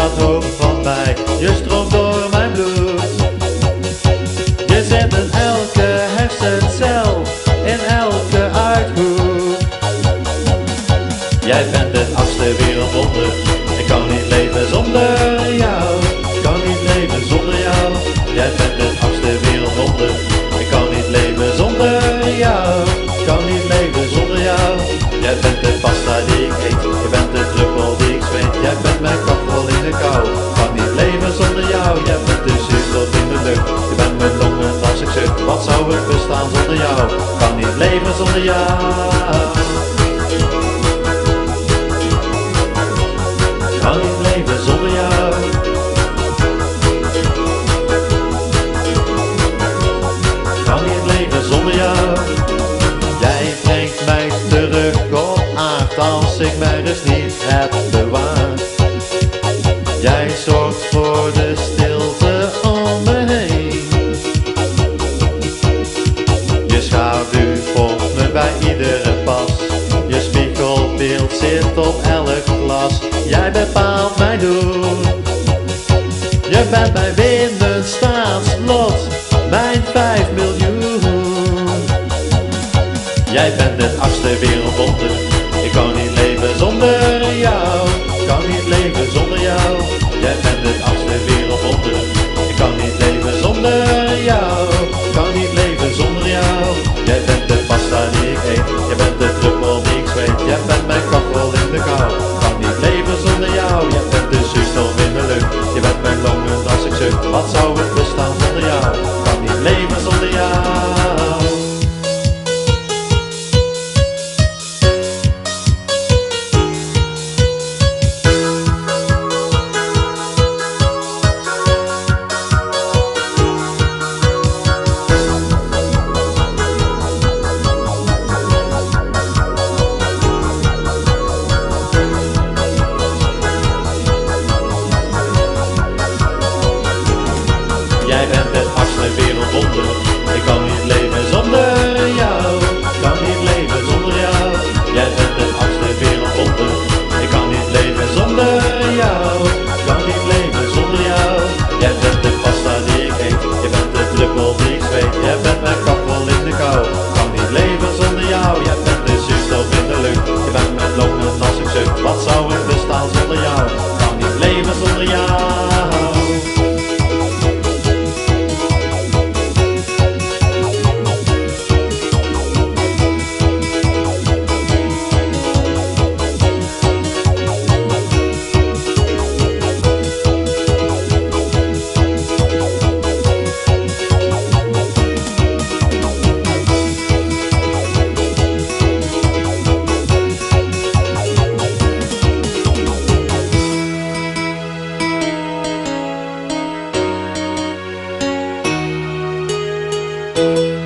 dat hoofd van mij. Je stroomt door mijn bloed. Je zit in elke hersencel, in elke uithoek. Jij bent het achtste wereldwonder. Ik kan niet leven zonder jou. Ik kan niet leven zonder jou. Jij bent het achtste wereldwonder. Ik kan niet leven zonder jou. Ik kan niet leven zonder jou. Jij bent de pasta die ik eet. Je bent de druppel die ik zweet. Jij bent mijn kachel in de kou. Ik kan niet leven zonder jou. Jij bent de zuurstof in de lucht. Je bent mijn longen als ik zucht. Wat zou ik bestaan zonder jou? Ik kan niet leven zonder jou. Kan niet leven zonder jou. Kan niet leven zonder jou. Jij brengt mij terug op aard als ik mij dus niet heb bewaard. Jij zorgt voor de stilte om me heen. Je schaduw volgt me bij iedere pas. Je spiegelbeeld zit op elk glas. Jij bepaalt mijn doen. Je bent mijn winnend staatslot, mijn 5 miljoen. Jij bent het achtste wereldwonder. Ik kan niet leven zonder jou. Ik kan niet leven zonder jou. Jij bent het achtste wereldwonder. Ik kan niet leven zonder jou. Ik kan niet leven zonder jou. Jij bent de pasta die ik eet. Jij bent de druppel die ik zweet. Jij bent mijn kachel in de kou. Ik kan niet leven zonder jou. Jij bent de zuurstof in de lucht. Je bent mijn longen als ik zucht. Wat zou ik bestaan zonder jou? Ik kan niet leven zonder jou. Jij bent het achtste wereldwonder. Ik kan niet leven zonder jou. Ik kan niet leven zonder jou. Jij bent het achtste wereldwonder. Ik kan niet leven zonder jou. Ik kan niet leven zonder jou. Jij bent de pasta die ik eet. Je bent de druppel die ik zweet. Jij bent mijn kachel in de kou. Ik kan niet leven zonder jou. Jij bent de zuurstof in de lucht. Je bent mijn longen als ik zucht. Wat zou ik bestaan zonder jou? Ik kan niet leven zonder jou. Thank